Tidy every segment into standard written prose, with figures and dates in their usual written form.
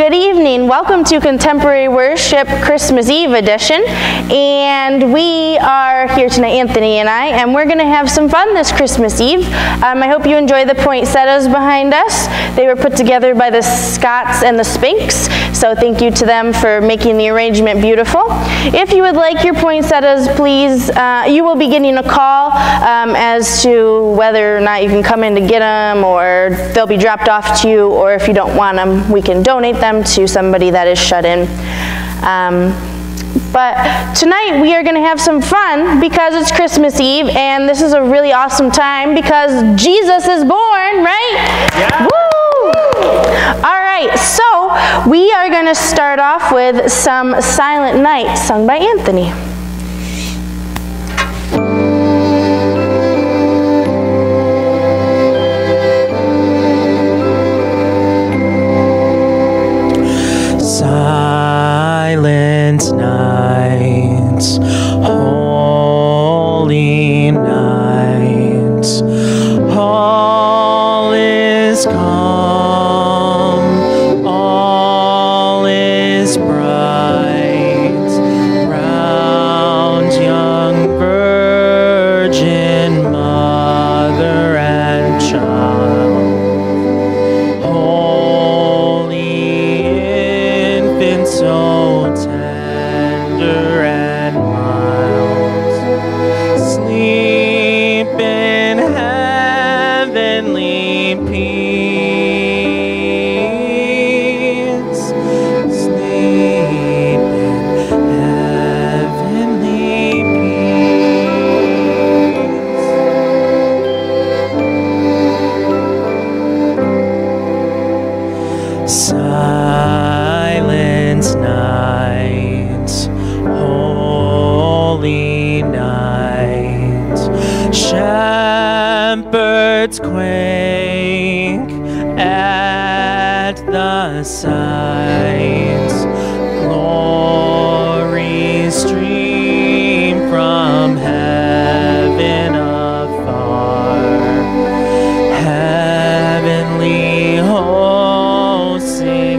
Good evening. Welcome to Contemporary Worship Christmas Eve edition. And we are here tonight, Anthony and I, and we're going to have some fun this Christmas Eve. I hope you enjoy the poinsettias behind us. They were put together by the Scotts and the Spinks, so thank you to them for making the arrangement beautiful. If you would like your poinsettias, please, you will be getting a call as to whether or not you can come in to get them, or they'll be dropped off to you, or if you don't want them, we can donate them to somebody that is shut in. But tonight we are going to have some fun because it's Christmas Eve, and this is a really awesome time because Jesus is born, right? Yeah. Woo! All right, so we are going to start off with some Silent Night sung by Anthony. Silent night, holy night, all is calm, all is bright, round young virgin mother and child, holy infant so tender and mild, sleep in heavenly peace, sleep in heavenly peace. Silent night, holy night, shepherds quake at the sight, glory stream from heaven afar, heavenly hosts sing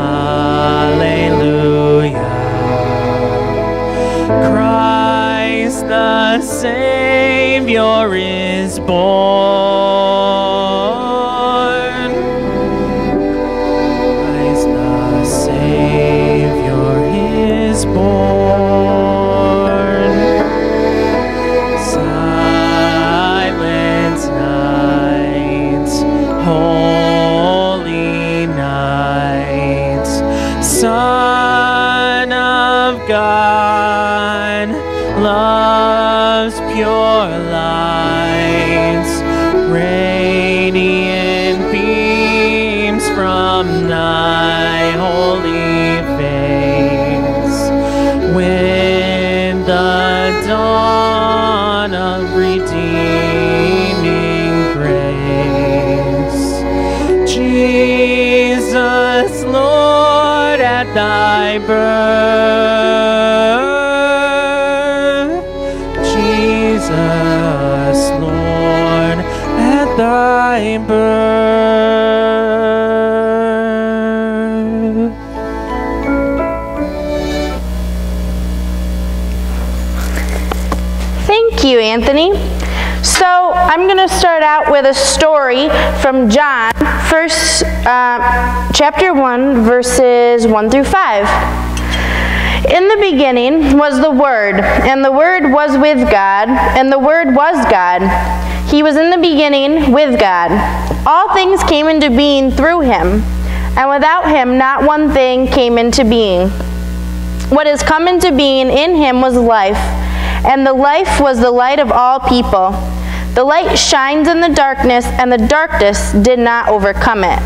Alleluia. Christ the Savior is born. Christ the Savior is born. Silent night, holy night, Son of God, love's pure light, radiant beams from thy holy face, with the dawn of redeeming grace. Jesus, Lord, at thy birth, Jesus, Lord, at thy birth. Thank you, Anthony. So I'm going to start out with a story from John, chapter 1, verses 1 through 5. In the beginning was the Word, and the Word was with God, and the Word was God. He was in the beginning with God. All things came into being through him, and without him not one thing came into being. What has come into being in him was life, and the life was the light of all people. The light shines in the darkness, and the darkness did not overcome it.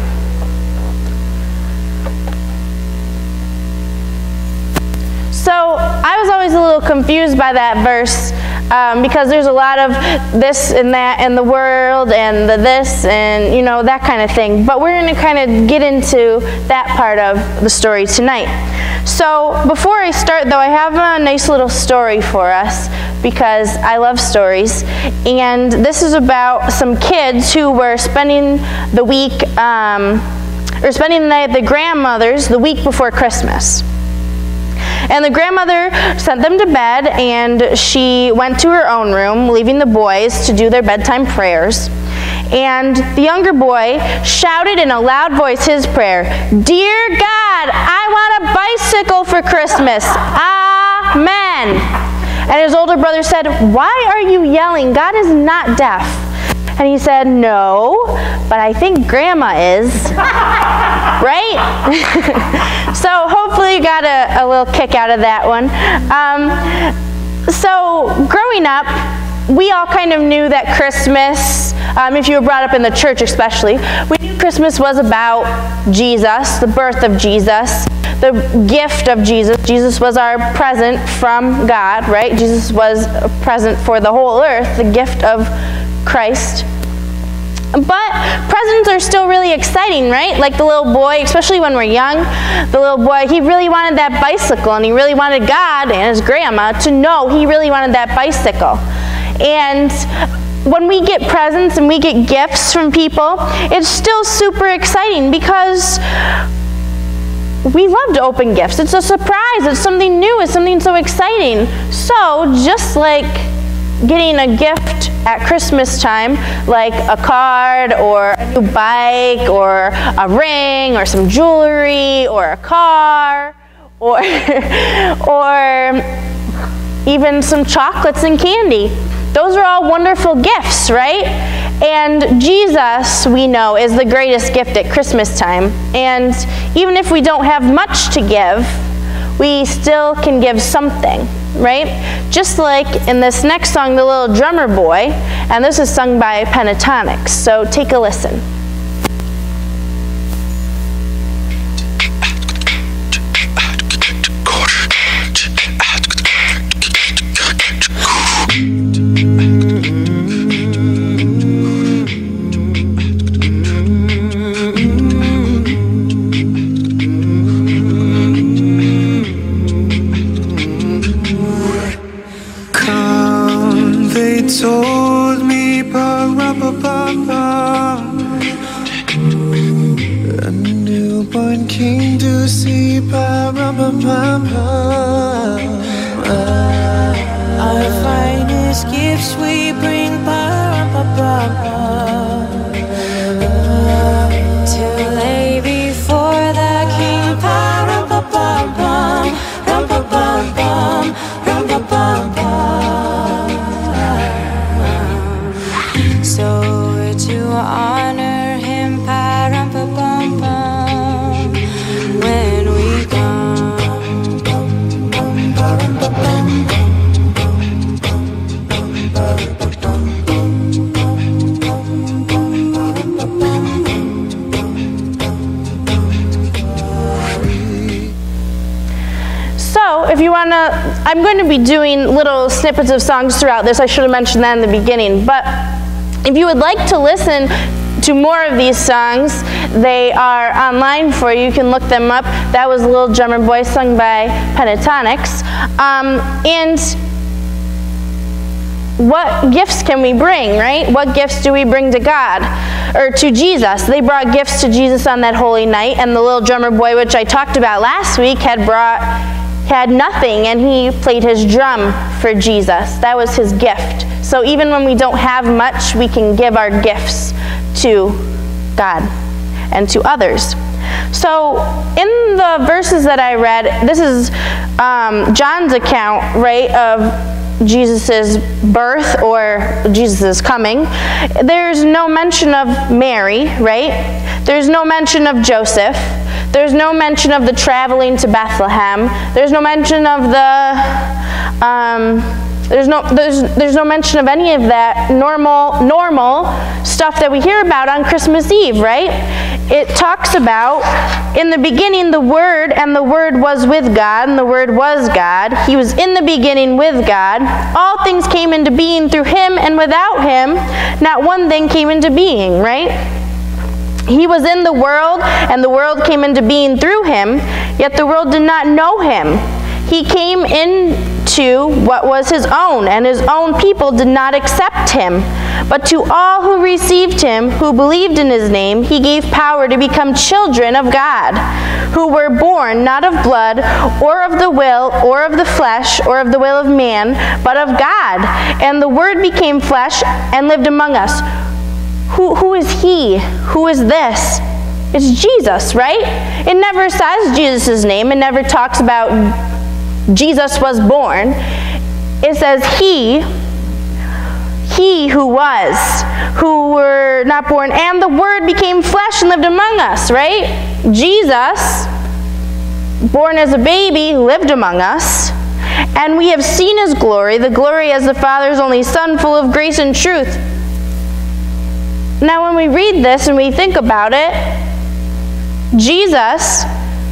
So I was always a little confused by that verse because there's a lot of this and that in the world and the this and that kind of thing. But we're going to kind of get into that part of the story tonight. So before I start though, I have a nice little story for us because I love stories. And this is about some kids who were spending the week or spending the night at the grandmother's the week before Christmas. And the grandmother sent them to bed, and she went to her own room, leaving the boys to do their bedtime prayers. And the younger boy shouted in a loud voice his prayer, "Dear God, I want a bicycle for Christmas. Amen." And his older brother said, "Why are you yelling? God is not deaf." And he said, "No, but I think Grandma is." Right? So hopefully you got a little kick out of that one. So growing up, we all kind of knew that Christmas, if you were brought up in the church especially, we knew Christmas was about Jesus, the birth of Jesus, the gift of Jesus. Jesus was our present from God, right? Jesus was a present for the whole earth, the gift of Christ. But presents are still really exciting, right? Like the little boy, especially when we're young, the little boy, he really wanted that bicycle, and he really wanted God and his grandma to know he really wanted that bicycle. And when we get presents and we get gifts from people, it's still super exciting because we love to open gifts. It's a surprise. It's something new. It's something so exciting. So just like getting a gift at Christmas time, like a card or a new bike or a ring or some jewelry or a car or even some chocolates and candy. Those are all wonderful gifts, right? And Jesus, we know, is the greatest gift at Christmas time. And even if we don't have much to give, we still can give something, right? Just like in this next song, The Little Drummer Boy, and this is sung by Pentatonix. So take a listen. Told me ba-ra-ba-ba-ba, a newborn king to see ba-ra-ba-ba-ba. Our finest gifts we bring ba-ra-ba-ba-ba, to lay before the king ba-ra-ba-ba-bum, rum-ba-bum-bum, rum-ba-bum-bum. So to honor him, pa-rum-pa-bum-bum, when we come. So if you want to, I'm going to be doing little snippets of songs throughout this. I should have mentioned that in the beginning. But if you would like to listen to more of these songs, they are online for you. You can look them up. That was Little Drummer Boy, sung by Pentatonix. And what gifts can we bring, right? What gifts do we bring to God, or to Jesus? They brought gifts to Jesus on that holy night, and the Little Drummer Boy, which I talked about last week, had nothing, and he played his drum for Jesus. That was his gift. So even when we don't have much, we can give our gifts to God and to others. So in the verses that I read, this is John's account, right, of Jesus' birth or Jesus' coming. There's no mention of Mary, right? There's no mention of Joseph. There's no mention of the traveling to Bethlehem. There's no mention of the there's no mention of any of that normal stuff that we hear about on Christmas Eve, right? It talks about, in the beginning, the Word, and the Word was with God, and the Word was God. He was in the beginning with God. All things came into being through him, and without him, not one thing came into being, right? He was in the world, and the world came into being through him, yet the world did not know him. He came into what was his own, and his own people did not accept him. But to all who received him, who believed in his name, he gave power to become children of God, who were born not of blood, or of the will, or of the flesh, or of the will of man, but of God. And the Word became flesh and lived among us. Who is he? Who is this? It's Jesus, right? It never says Jesus' name. It never talks about Jesus was born. It says he who was, who were not born, and the Word became flesh and lived among us, right? Jesus, born as a baby, lived among us, and we have seen his glory, the glory as the Father's only Son, full of grace and truth. Now when we read this and we think about it, Jesus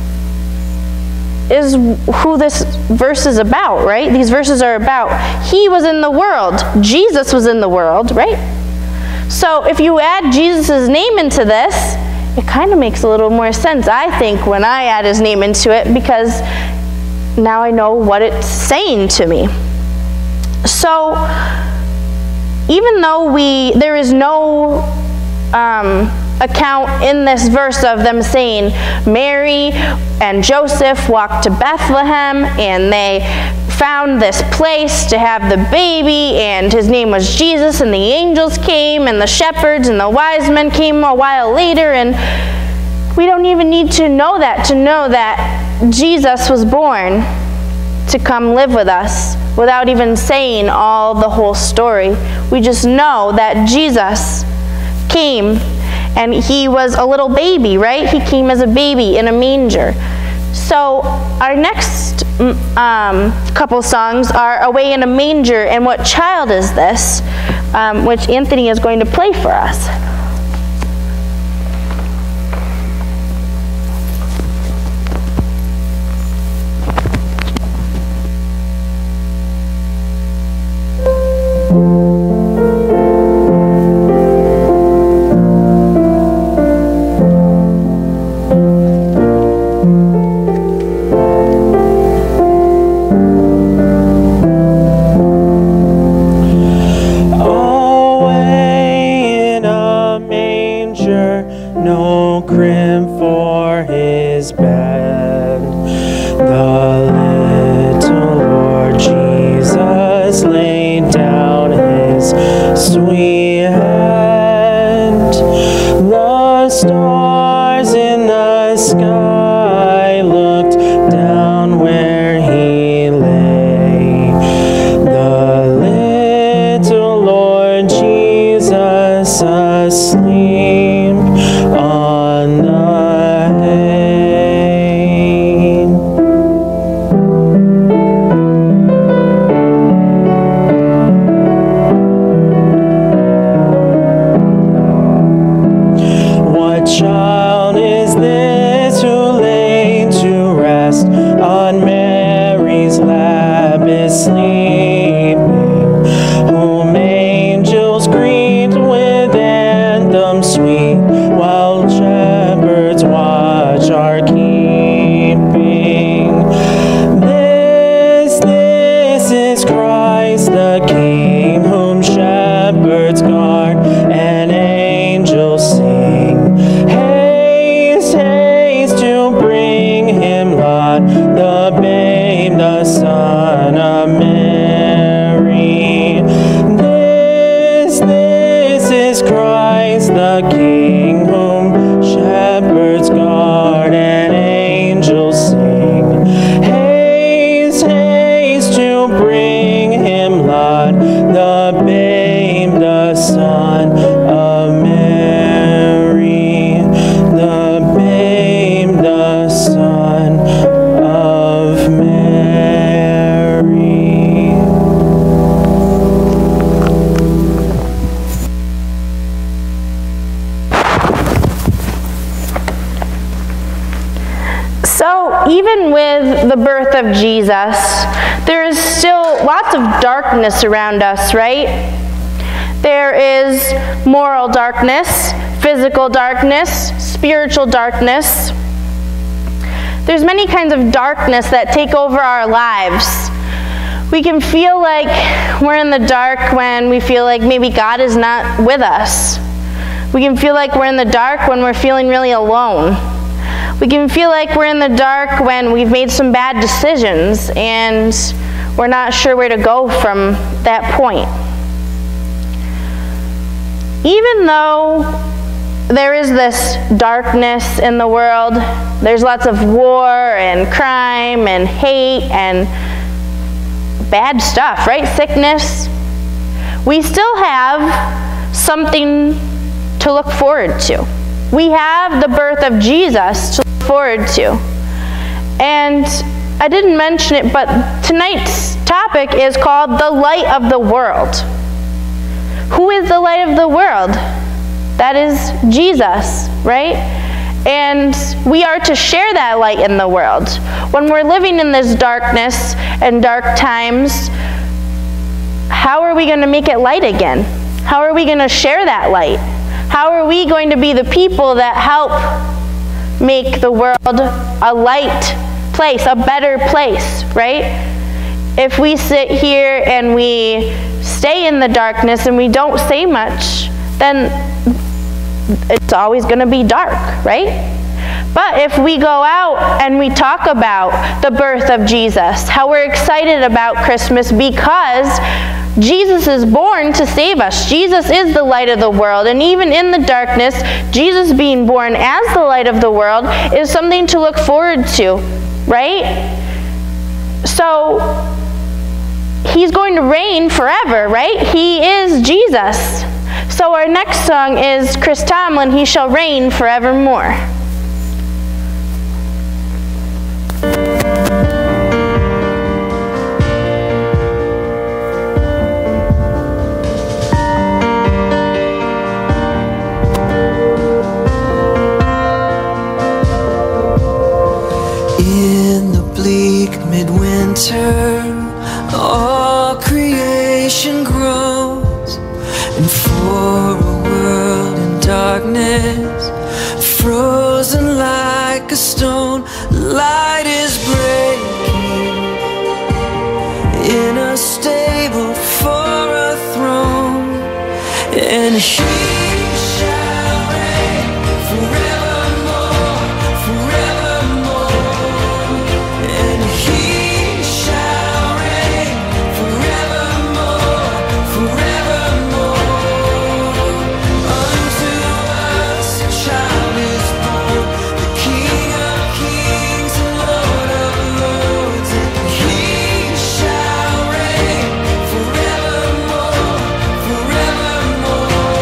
is who this verse is about, right? These verses are about. He was in the world. Jesus was in the world, right? So if you add Jesus' name into this, it kind of makes a little more sense, I think, when I add his name into it, because now I know what it's saying to me. So even though there is no account in this verse of them saying Mary and Joseph walked to Bethlehem and they found this place to have the baby, and his name was Jesus, and the angels came and the shepherds and the wise men came a while later, and we don't even need to know that Jesus was born to come live with us without even saying all the whole story. We just know that Jesus came and he was a little baby, right? He came as a baby in a manger. So our next couple songs are Away in a Manger and What Child Is This?, which Anthony is going to play for us. No crib for his bed. The little Lord Jesus laid down his sweet head. The stars in the sky looked down where he lay. The little Lord Jesus asleep on the hay. What child is this who laid to rest on Mary's lap is sleeping, whom angels greet with anthems sweet, while shepherds watch our keeping? This is Christ the King, whom shepherds guard and angels sing. Haste, haste to bring him laud, the babe, the Son of Mary. This is Christ the King, whom shepherds guard and angels sing. Haste, haste to bring him laud, the babe, the Son of Mary. The babe, the Son of Mary. So even with the birth of Jesus, there is still lots of darkness around us, right? There is moral darkness, physical darkness, spiritual darkness. there's many kinds of darkness that take over our lives. We can feel like we're in the dark when we feel like maybe God is not with us. We can feel like we're in the dark when we're feeling really alone. We can feel like we're in the dark when we've made some bad decisions and we're not sure where to go from that point. Even though there is this darkness in the world, there's lots of war and crime and hate and bad stuff, right? Sickness. We still have something to look forward to. We have the birth of Jesus to look forward to. And I didn't mention it, but tonight's topic is called the light of the world. Who is the light of the world? That is Jesus, right? And we are to share that light in the world. When we're living in this darkness and dark times, how are we going to make it light again? How are we going to share that light? How are we going to be the people that help make the world a light place, a better place, right? If we sit here and we stay in the darkness and we don't say much, then it's always going to be dark, right? But if we go out and we talk about the birth of Jesus, how we're excited about Christmas because Jesus is born to save us. Jesus is the light of the world, and even in the darkness, Jesus being born as the light of the world is something to look forward to, right? So he's going to reign forever, right? He is Jesus. So our next song is Chris Tomlin, He Shall Reign Forevermore. In the bleak midwinter, all creation grows, and for a world in darkness, frozen like a stone, light is breaking in a stable for a throne, and He shall reign forevermore, forevermore, and He shall reign forevermore, forevermore. Unto us a child is born, the King of kings and Lord of lords, and He shall reign forevermore, forevermore.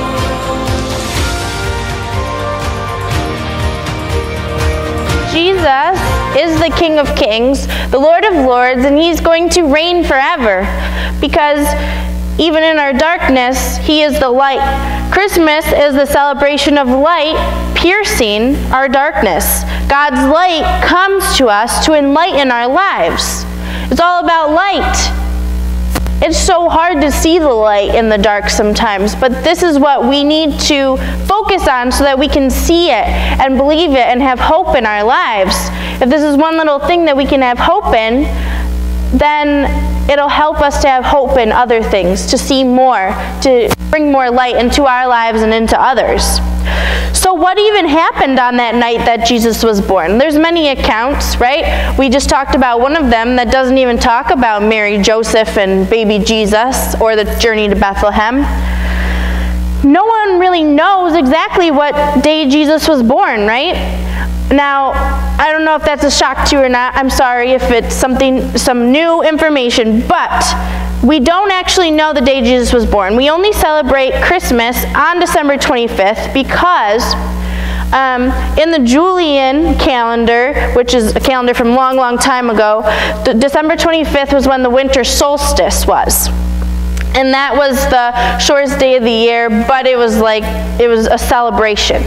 Jesus is the King of Kings, the Lord of Lords, and He's going to reign forever because even in our darkness, He is the light. Christmas is the celebration of light piercing our darkness. God's light comes to us to enlighten our lives. It's all about light. It's so hard to see the light in the dark sometimes, but this is what we need to focus on so that we can see it and believe it and have hope in our lives. If this is one little thing that we can have hope in, then it'll help us to have hope in other things, to see more, to bring more light into our lives and into others. So what even happened on that night that Jesus was born? There's many accounts, right? We just talked about one of them that doesn't even talk about Mary, Joseph, and baby Jesus, or the journey to Bethlehem. No one really knows exactly what day Jesus was born, right? Now, I don't know if that's a shock to you or not. I'm sorry if it's some new information, but we don't actually know the day Jesus was born. We only celebrate Christmas on December 25th because in the Julian calendar, which is a calendar from a long, long time ago, December 25th was when the winter solstice was. And that was the shortest day of the year, but it was a celebration.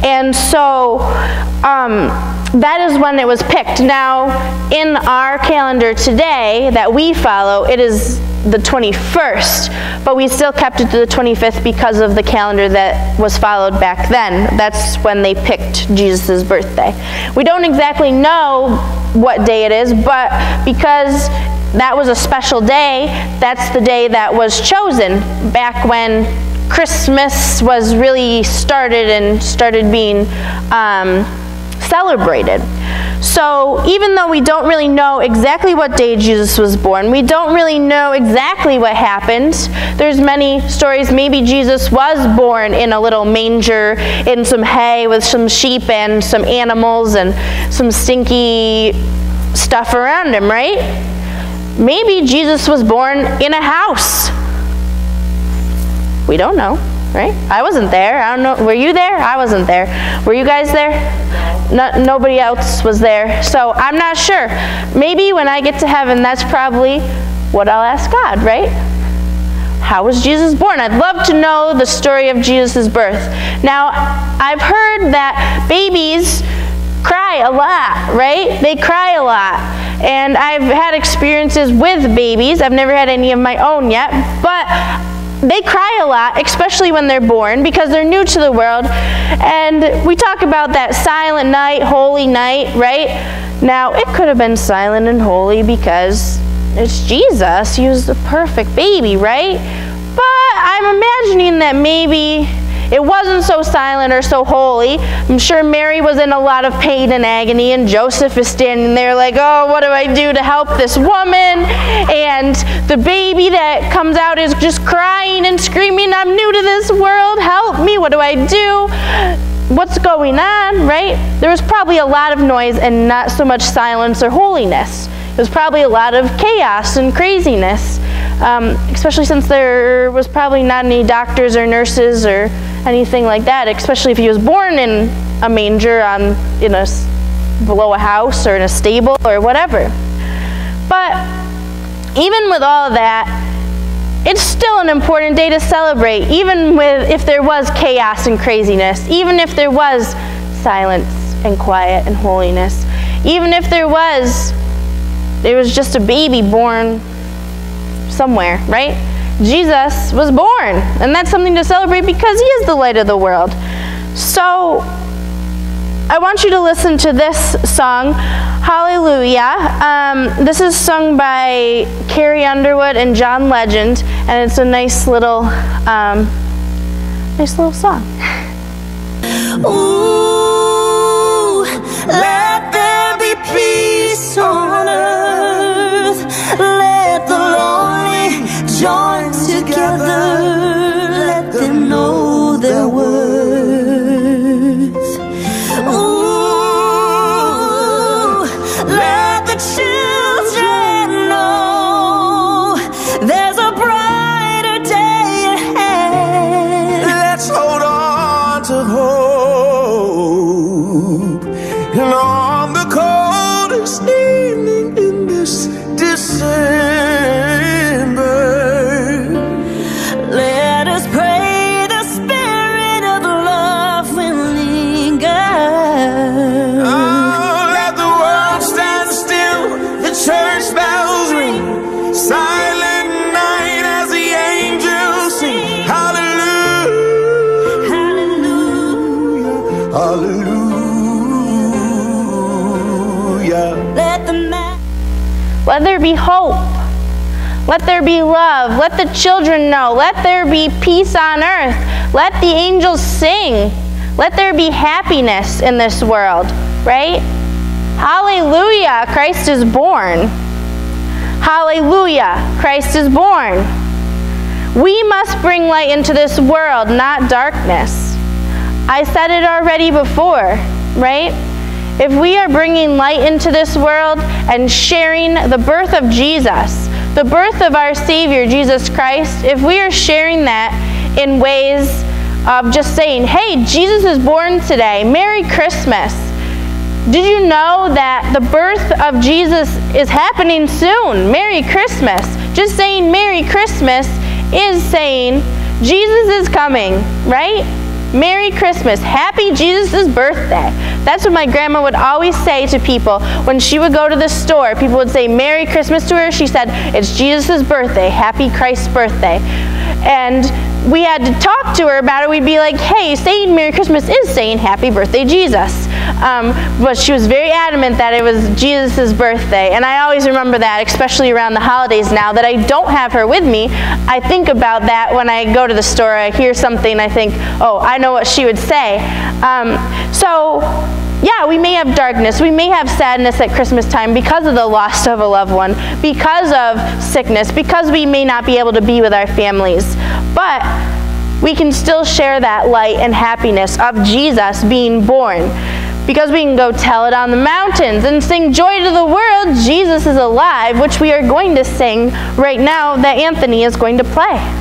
And so that is when it was picked. Now, in our calendar today that we follow, it is the 21st, but we still kept it to the 25th because of the calendar that was followed back then. That's when they picked Jesus' birthday. We don't exactly know what day it is, but because that was a special day, that's the day that was chosen back when Christmas was really started and started being celebrated. So even though we don't really know exactly what day Jesus was born, we don't really know exactly what happened. There's many stories. Maybe Jesus was born in a little manger in some hay with some sheep and some animals and some stinky stuff around him, right? Maybe Jesus was born in a house. We don't know, right? I wasn't there. I don't know. Were you there? I wasn't there. Were you guys there? Nobody else was there. So I'm not sure. Maybe when I get to heaven, that's probably what I'll ask God, right? How was Jesus born? I'd love to know the story of Jesus' birth. Now, I've heard that babies cry a lot, right? They cry a lot. And I've had experiences with babies. I've never had any of my own yet, but they cry a lot, especially when they're born, because they're new to the world. And we talk about that silent night, holy night, right? Now, it could have been silent and holy because it's Jesus. He was the perfect baby, right? But I'm imagining that maybe it wasn't so silent or so holy. I'm sure Mary was in a lot of pain and agony, and Joseph is standing there like, oh, what do I do to help this woman? And the baby that comes out is just crying and screaming, I'm new to this world, help me, what do I do? What's going on, right? There was probably a lot of noise and not so much silence or holiness. It was probably a lot of chaos and craziness, especially since there was probably not any doctors or nurses or anything like that, especially if he was born in a manger below a house or in a stable or whatever. But even with all of that, it's still an important day to celebrate, even if there was chaos and craziness, even if there was silence and quiet and holiness, even if there was just a baby born somewhere, right? Jesus was born, and that's something to celebrate because he is the light of the world. So I want you to listen to this song, Hallelujah. This is sung by Carrie Underwood and John Legend, and it's a nice little song. Ooh, let there be peace on earth. Let the lonely join together. Let them know their worth. Ooh, let the children know there's a brighter day ahead. Let's hold on to hope. And on the coldest evening in this December, let us pray the spirit of love will linger. oh, let the world stand still, the church bells ring, silent night as the angels sing. Hallelujah, Hallelujah. hallelujah. Let the man Let there be hope. Let there be love. Let the children know. Let there be peace on earth. Let the angels sing. Let there be happiness in this world, right? Hallelujah, Christ is born. Hallelujah, Christ is born. We must bring light into this world, not darkness. I said it already before, right? If we are bringing light into this world and sharing the birth of Jesus, the birth of our Savior, Jesus Christ, if we are sharing that in ways of just saying, hey, Jesus is born today, Merry Christmas. Did you know that the birth of Jesus is happening soon? Merry Christmas. Just saying Merry Christmas is saying Jesus is coming, right? Merry Christmas, Happy Jesus' birthday. That's what my grandma would always say to people when she would go to the store. People would say Merry Christmas to her. She said, it's Jesus' birthday, Happy Christ's birthday. And we had to talk to her about it. We'd be like, hey, saying Merry Christmas is saying Happy Birthday, Jesus. But she was very adamant that it was Jesus' birthday. And I always remember that, especially around the holidays now that I don't have her with me. I think about that when I go to the store. I hear something, I think, oh, I know what she would say. Yeah, we may have darkness, we may have sadness at Christmas time because of the loss of a loved one, because of sickness, because we may not be able to be with our families. But we can still share that light and happiness of Jesus being born, because we can go tell it on the mountains and sing joy to the world, Jesus is alive, which we are going to sing right now that Anthony is going to play.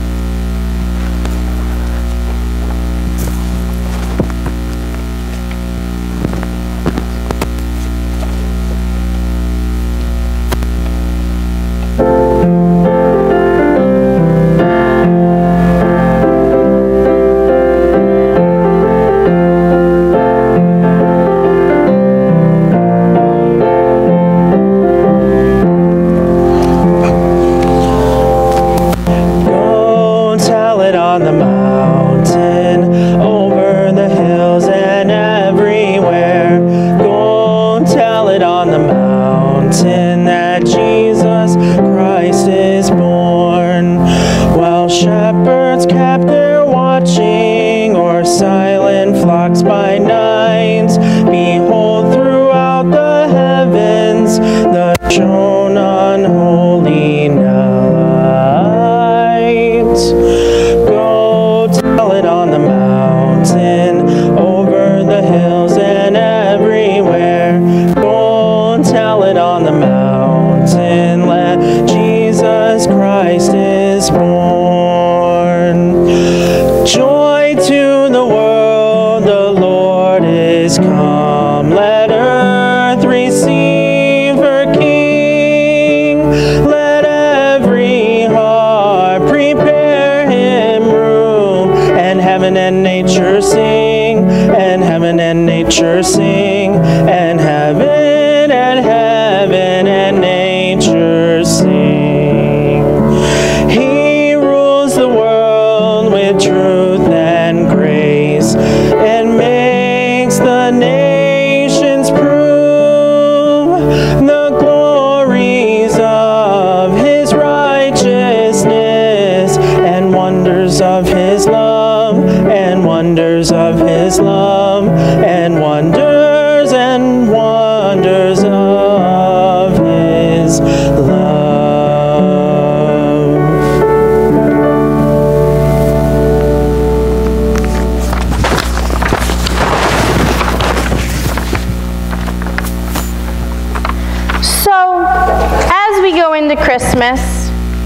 Christmas,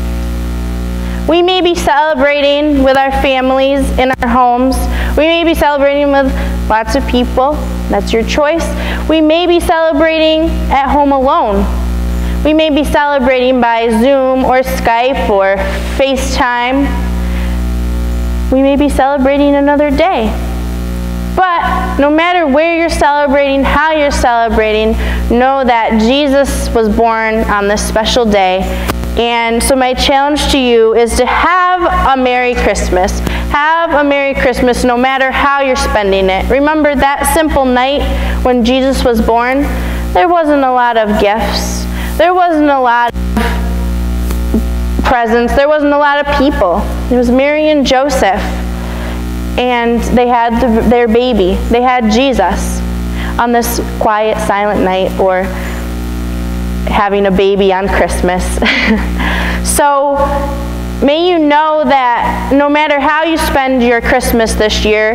we may be celebrating with our families in our homes. We may be celebrating with lots of people. That's your choice. We may be celebrating at home alone. We may be celebrating by Zoom or Skype or FaceTime. We may be celebrating another day. But no matter where you're celebrating, how you're celebrating, know that Jesus was born on this special day. And so my challenge to you is to have a Merry Christmas. Have a Merry Christmas no matter how you're spending it. Remember that simple night when Jesus was born? There wasn't a lot of gifts. There wasn't a lot of presents. There wasn't a lot of people. It was Mary and Joseph. And they had their baby. They had Jesus on this quiet, silent night, or having a baby on Christmas. So may you know that no matter how you spend your Christmas this year,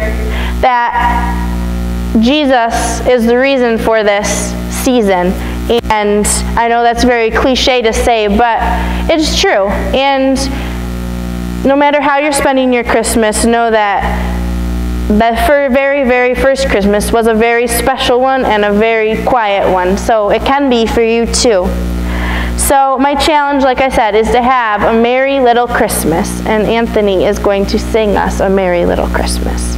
that Jesus is the reason for this season. And I know that's very cliche to say, but it's true. And no matter how you're spending your Christmas, know that the very, very first Christmas was a very special one and a very quiet one. So it can be for you too. So my challenge, like I said, is to have a Merry Little Christmas, and Anthony is going to sing us a Merry Little Christmas.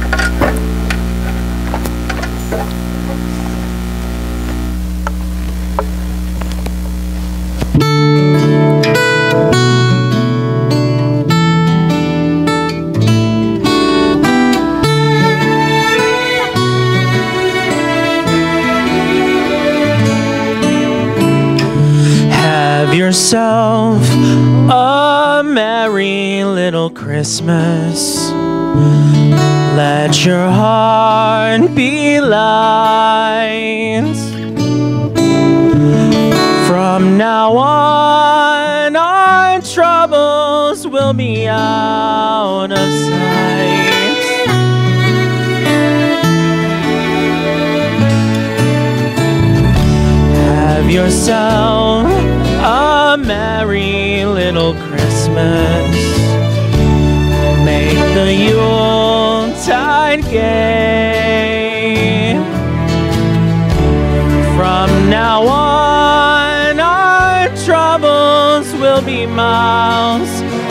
Yourself a merry little Christmas. Let your heart be light. From now on, our troubles will be out of sight. Have yourself a merry little Christmas. Make the Yuletide gay. From now on, our troubles will be miles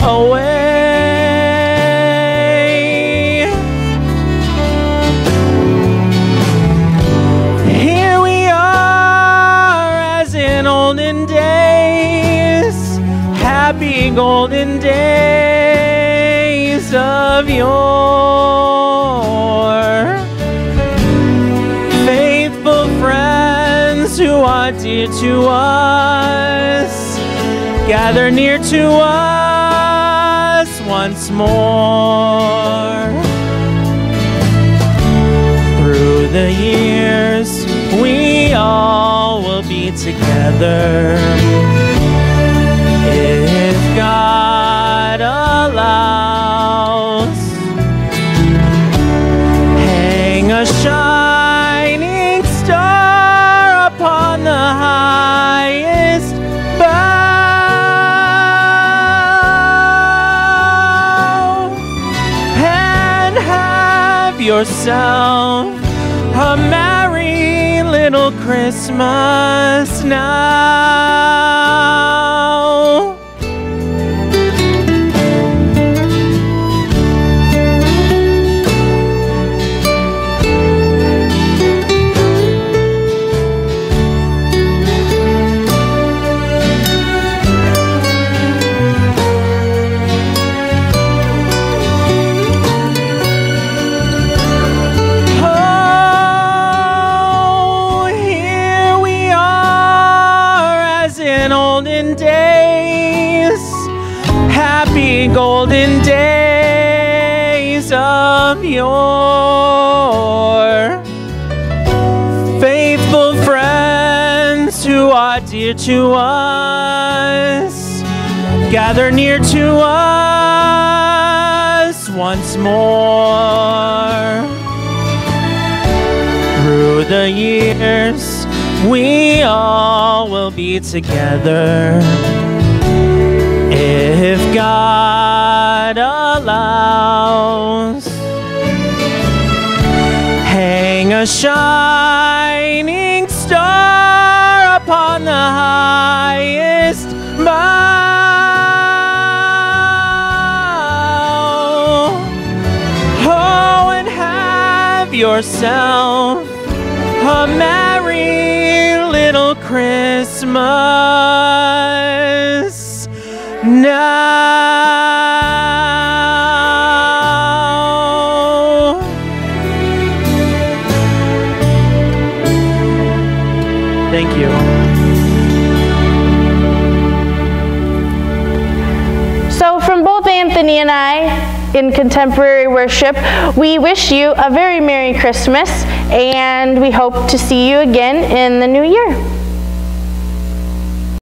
away. Here we are as in olden days, happy golden days of yore. Faithful friends who are dear to us, gather near to us once more. Through the years, we all will be together, if God allows. Hang a shining star upon the highest bough, and have yourself a merry little Christmas now. Golden days of yore. Faithful friends who are dear to us, gather near to us once more. Through the years, we all will be together, if God allows. Hang a shining star upon the highest bough. Oh, and have yourself a merry little Christmas now. Thank you. So from both Anthony and I in contemporary worship, we wish you a very Merry Christmas, and we hope to see you again in the new year.